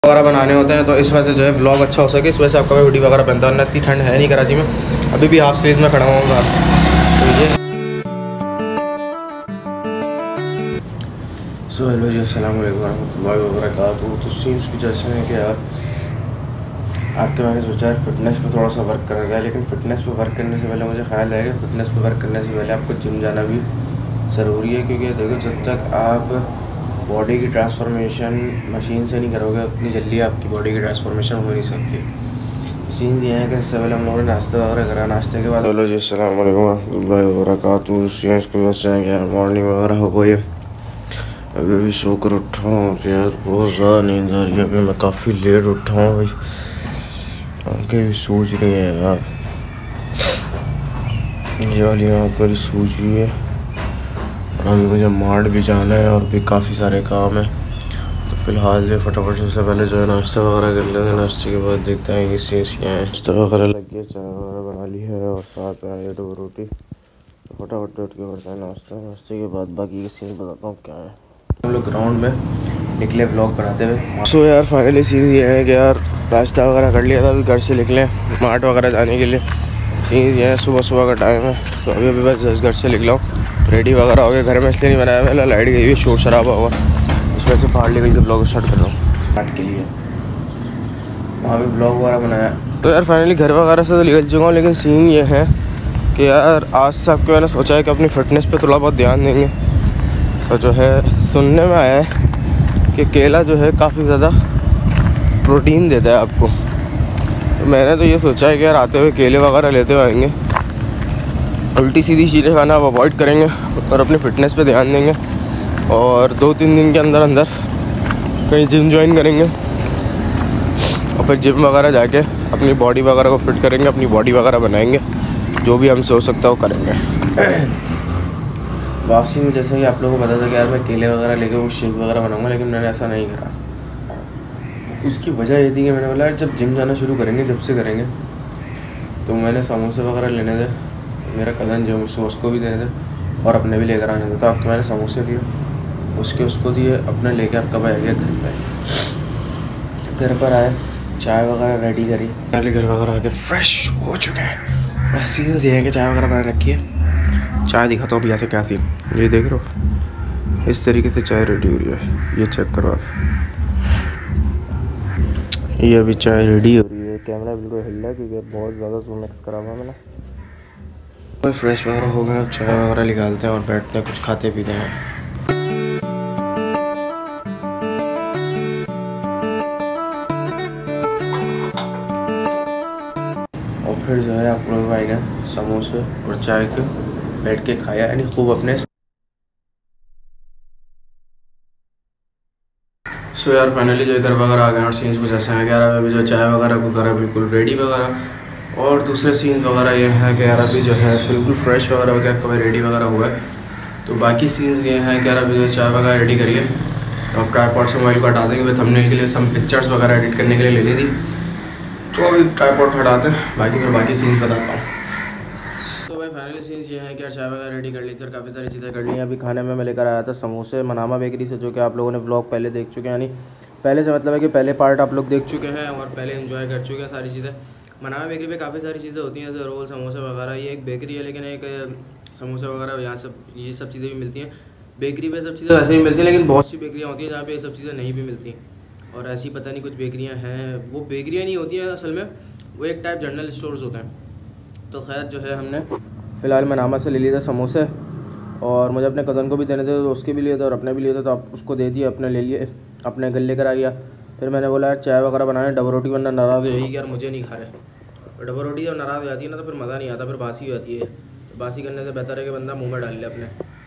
वगैरह बनाने होते हैं, तो इस वजह से जो है व्लॉग अच्छा हो सके, इस वजह से आपका मैं हुडी वगैरह पहनता हूँ। इतनी ठंड है नहीं कराची में, अभी भी हाफ स्लीव में खड़ा हुआ हूँ बाहर। तो ये हेलो जी, अस्सलाम वालेकुम रहमतुल्लाहि व बरकातुहू। तो सीन्स कुछ ऐसे हैं कि यार आपके मैंने सोचा है फिटनेस पे थोड़ा सा वर्क करा जाए, लेकिन फ़िटनेस पे वर्क करने से पहले मुझे ख्याल है कि फ़िटनेस पे वर्क करने से पहले आपको जिम जाना भी ज़रूरी है। क्योंकि देखो, जब तक आप बॉडी की ट्रांसफॉर्मेशन मशीन से नहीं करोगे, उतनी जल्दी आपकी बॉडी की ट्रांसफॉर्मेशन हो नहीं सकती। सीन ये है कि सबसे पहले हम लोगों ने नाश्ता वगैरह करा, नाश्ते के बाद हेलो जी, अस्सलाम वालेकुम रहमतुल्लाहि व बरकातुहू। सीन्स को वैसे हैं कि मॉर्निंग वगैरह हो गई है, अभी भी सोकर उठा हूँ यार, बहुत ज़्यादा नींद आ रही है। अभी मैं काफ़ी लेट उठा हूँ भाई, आंखें भी सूझ रही हैं यार, ये वाली आँख मेरी सूझ रही है। और अभी मुझे मार्ट भी जाना है और भी काफ़ी सारे काम हैं। तो फ़िलहाल जो फटाफट सबसे पहले जो है नाश्ता वगैरह कर लेंगे। नाश्ते के बाद देखते हैं कि सीन्स क्या है। नाश्ता वगैरह लग गया, चाय वगैरह बना ली है और साथ में ये 2 रोटी। तो फटाफट उठ के करते हैं नाश्ता। नाश्ते के बाद बाकी के सीन्स बताता हूँ क्या है। हम लोग ग्राउंड में निकले व्लॉग बनाते हुए। सो यार फाइनली सीन ये है कि यार नाश्ता वगैरह कर लिया था, अभी घर से निकले मार्ट वगैरह जाने के लिए। सीन ये है, सुबह सुबह का टाइम है, तो अभी बस जस्ट घर से निकला हूँ, रेडी वगैरह हो गया। घर में इसलिए नहीं बनाया मैंने, लाइट गई हुई, शोर शराबा हुआ, इस वजह से बाहर निकल के ब्लॉग स्टार्ट कर रहा हूँ मार्ट के लिए। वहाँ भी ब्लॉग वगैरह बनाया। तो यार फाइनली घर वगैरह से तो निकल चुका हूँ, लेकिन सीन ये है कि यार आज से आपको मैंने सोचा है कि अपनी फ़िटनेस पे थोड़ा बहुत ध्यान देंगे। तो जो है सुनने में आया है कि केला जो है काफ़ी ज़्यादा प्रोटीन देता है आपको। तो मैंने तो ये सोचा है कि यार आते हुए केले वगैरह लेते हुए आएंगे, उल्टी सीधी चीज़ें खाना आप अवॉइड करेंगे और अपनी फ़िटनेस पे ध्यान देंगे। और 2-3 दिन के अंदर अंदर कहीं जिम ज्वाइन करेंगे और फिर जिम वगैरह जाके अपनी बॉडी वगैरह को फिट करेंगे, अपनी बॉडी वगैरह बनाएंगे, जो भी हमसे हो सकता है वो करेंगे। वापसी में जैसे कि आप लोगों को पता था कि यार मैं केले वगैरह लेके वो शेक वगैरह बनाऊंगा, लेकिन मैंने ऐसा नहीं करा। उसकी वजह ये थी कि मैंने बोला यार जब जिम जाना शुरू करेंगे, जब से करेंगे, तो मैंने समोसे वगैरह लेने थे, मेरा कज़न जो मुझसे उसको भी देने थे और अपने भी लेकर आने थे। तो आपके मैंने समोसे दिए, उसको दिए, अपने लेके आपका भाई आ गया घर पर। घर पर आए, चाय वगैरह रेडी करी, पहले घर वगैरह आके फ्रेश हो चुके हैं। बस सीन्स ये है कि चाय वगैरह बना रखी है। चाय दिखाता हूँ भैया से क्या सीन, ये देख रहे हो, इस तरीके से चाय रेडी हो रही है, ये चेक करो आप, ये अभी चाय रेडी हो रही है। कैमरा बिल्कुल हिल रहा है क्योंकि बहुत ज़्यादा जूम एक्स करा हुआ मैंने। कोई फ्रेश वगैरह हो गया, अब चाय वगैरह निकालते हैं और बैठते हैं, कुछ खाते पीते हैं। और फिर जो है आप लोग भाई ने समोसे और चाय के बैठ के खाया, यानी खूब अपने। सो यार फाइनली जो घर वगैरह आ गए और सीन्स कुछ ऐसे हैं कि यार अभी जो चाय वगैरह को करा बिल्कुल रेडी वगैरह। और दूसरे सीन्स वगैरह ये हैं कि यार अभी जो है बिल्कुल फ्रेश वगैरह हो गया, कभी रेडी वगैरह हुआ है। तो बाकी सीन्स ये हैं कि यार अभी जो चाय वगैरह रेडी करिए, तो अब ट्राईपॉड से मोबाइल को हटा देंगे। वे थंबनेल के लिए सम पिक्चर्स वगैरह एडिट करने के लिए ले ली थी, तो अभी ट्राईपॉड हटाते हैं, बाकी सीन्स बताता हूँ। तो भाई फाइनली सीन्स ये है कि यार चाय वगैरह रेडी कर ली थी और काफ़ी सारी चीज़ें कर ली हैं। अभी खाने में मैं लेकर आया था समोसे मनामा बेकरी से, जो कि आप लोगों ने व्लॉग पहले देख चुके हैं, यानी पहले से मतलब है कि पहले पार्ट आप लोग देख चुके हैं और पहले एंजॉय कर चुके हैं सारी चीज़ें। मनामा बेकरी पे काफ़ी सारी चीज़ें होती हैं, जैसे रोल समोसे वगैरह। ये एक बेकरी है, लेकिन एक समोसे वगैरह यहाँ सब ये सब चीज़ें भी मिलती हैं। बेकरी पे सब चीज़ें वैसे ही मिलती हैं, लेकिन बहुत सी बेकरियाँ होती हैं जहाँ पे ये सब चीज़ें नहीं भी मिलती। और ऐसी पता नहीं कुछ बेकरियाँ हैं, वो बेकरियाँ नहीं होती हैं असल में, वो एक टाइप जनरल स्टोर्स होते हैं। तो खैर जो है हमने फ़िलहाल मनामा से ले लिए थे समोसे, और मुझे अपने कज़न को भी देने थे, तो उसके भी लिए थे और अपने भी लिए थे, तो आप उसको दे दिए, अपने ले लिए, अपने घर लेकर आ गया। फिर मैंने बोला यार चाय वगैरह बनाए, डबल रोटी, वरना नाराज़ हो जाएगी यार, मुझे नहीं खा रहे। डबल रोटी जब नाराज़ हो जाती है ना, तो फिर मज़ा नहीं आता, फिर बासी हो जाती है। बासी करने से बेहतर है कि बंदा मुँह में डाल ले अपने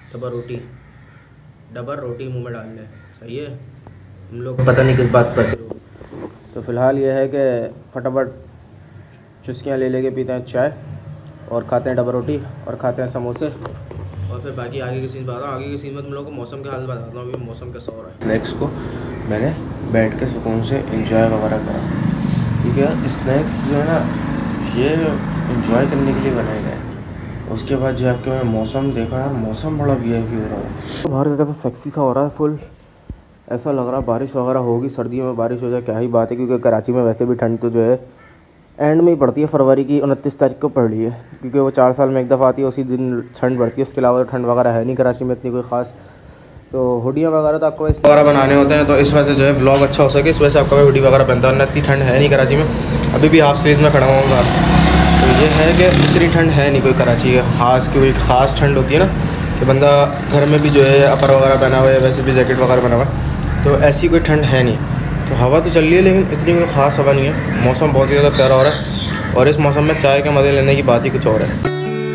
डबल रोटी मुँह में डाल ले, सही है। हम लोग पता नहीं किस बात पर से। तो फ़िलहाल ये है कि फटाफट चुस्कियाँ ले लेके पीते हैं चाय और खाते हैं डबल रोटी और खाते हैं समोसे, और फिर बाकी आगे की सीन बताता हूँ। आगे की सीन में तुम लोगों को मौसम के हाल बताता हूँ, अभी मौसम कैसा हो रहा है। स्नैक्स को मैंने बैठ के सुकून से एंजॉय वगैरह करा, क्योंकि यार स्नैक्स जो है ना ये एंजॉय करने के लिए बनाए गए। उसके बाद जो आपके मैंने मौसम देखा, यार मौसम बड़ा वीआईपी हो रहा है, बाहर का कैसा सेक्सी सा हो रहा है फुल। ऐसा लग रहा बारिश वगैरह होगी, सर्दियों में बारिश हो जाए क्या ही बात है, क्योंकि कराची में वैसे भी ठंड तो जो है एंड में ही पड़ती है। फरवरी की 29 तारीख को पड़ रही है, क्योंकि वो 4 साल में एक दफ़ा आती है, उसी दिन ठंड बढ़ती है। उसके अलावा तो ठंड वगैरह है नहीं कराची में इतनी कोई ख़ास। तो हुडियाँ वगैरह तो आपको इस वगैरह बनाने होते हैं, तो इस वजह से जो है व्लॉग अच्छा हो सके, इस वजह से आपका हुडी वगैरह पहनता है। इतनी ठंड है नहीं कराची में, अभी भी हाफ स्लीव में खड़ा हुआ हूँ बाहर। तो ये है कि इतनी ठंड है नहीं कोई कराची के ख़ास, कोई ख़ास ठंड होती है ना कि बंदा घर में भी जो है अपर वगैरह पहना हुआ है, वैसे भी जैकेट वगैरह पहना हुआ है, तो ऐसी कोई ठंड है नहीं। तो हवा तो चल रही है लेकिन इतनी कोई ख़ास हवा नहीं है। मौसम बहुत ही ज़्यादा प्यारा हो रहा है, और इस मौसम में चाय के मज़े लेने की बात ही कुछ और है।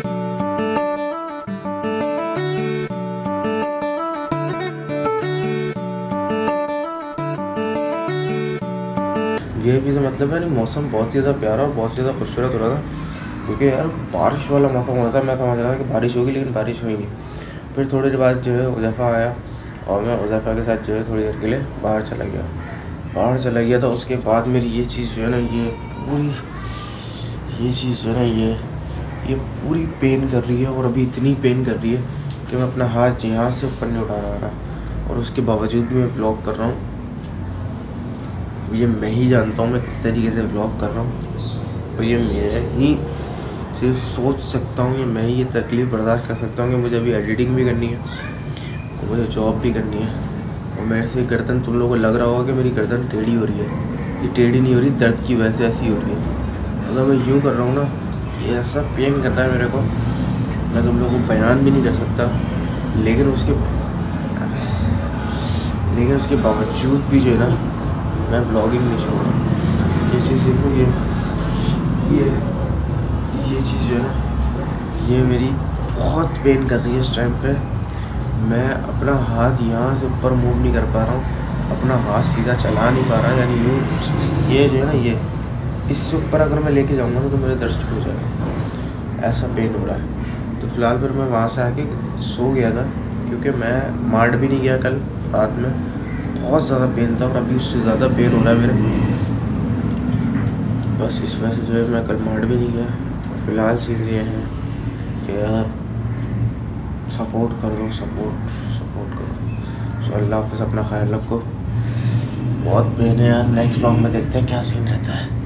ये भी से मतलब है नहीं, मौसम बहुत ही ज़्यादा प्यारा और बहुत ज़्यादा खूबसूरत हो रहा था, क्योंकि यार बारिश वाला मौसम हो रहा था। मैं समझ रहा था कि बारिश होगी, लेकिन बारिश हुई नहीं। फिर थोड़ी देर बाद जो है उज़ैफ़ा आया, और मैं उज़ैफ़ा के साथ जो है थोड़ी देर के लिए बाहर चला गया। तो उसके बाद मेरी ये चीज़ जो है ना, ये चीज़ जो है ना, ये पूरी पेन कर रही है, और अभी इतनी पेन कर रही है कि मैं अपना हाथ यहाँ से ऊपर नहीं उठा रहा, और उसके बावजूद भी मैं व्लॉग कर रहा हूँ। ये मैं ही जानता हूँ मैं किस तरीके से व्लॉग कर रहा हूँ, और ये मैं ही सिर्फ सोच सकता हूँ, ये मैं ही ये तकलीफ़ बर्दाश्त कर सकता हूँ कि मुझे अभी एडिटिंग भी करनी है और मुझे जॉब भी करनी है। और मेरे से गर्दन, तुम लोगों को लग रहा होगा कि मेरी गर्दन टेढ़ी हो रही है, ये टेढ़ी नहीं हो रही, दर्द की वजह से ऐसी हो रही है। अगर मैं यूँ कर रहा हूँ ना, ये ऐसा पेन कर रहा है मेरे को, मैं तुम लोगों को बयान भी नहीं कर सकता। लेकिन उसके बावजूद भी जो है ना, मैं ब्लॉगिंग नहीं छोड़ रहा। ये चीज़ देखो, ये चीज़ जो है ना, ये मेरी बहुत पेन कर रही है इस टाइम पे। मैं अपना हाथ यहाँ से ऊपर मूव नहीं कर पा रहा हूँ, अपना हाथ सीधा चला नहीं पा रहा, यानी यूँ ये जो है ना, ये इससे ऊपर अगर मैं लेके जाऊँगा तो मेरे दर्द हो जाएगा, ऐसा पेन हो रहा है। तो फ़िलहाल फिर मैं वहाँ से आके सो गया था, क्योंकि मैं मार्ट भी नहीं गया कल रात में, बहुत ज़्यादा पेन था, और अभी उससे ज़्यादा पेन हो रहा है मेरे। बस इस वजह से जो है मैं कल मार्ट भी नहीं गया। और फ़िलहाल चीज़ ये है कि यार सपोर्ट करो, सपोर्ट करो। सो अल्लाह हाफ़िज़, अपना ख्याल रखो। बहुत पेन है यार, नेक्स्ट व्लॉग में देखते हैं क्या सीन रहता है।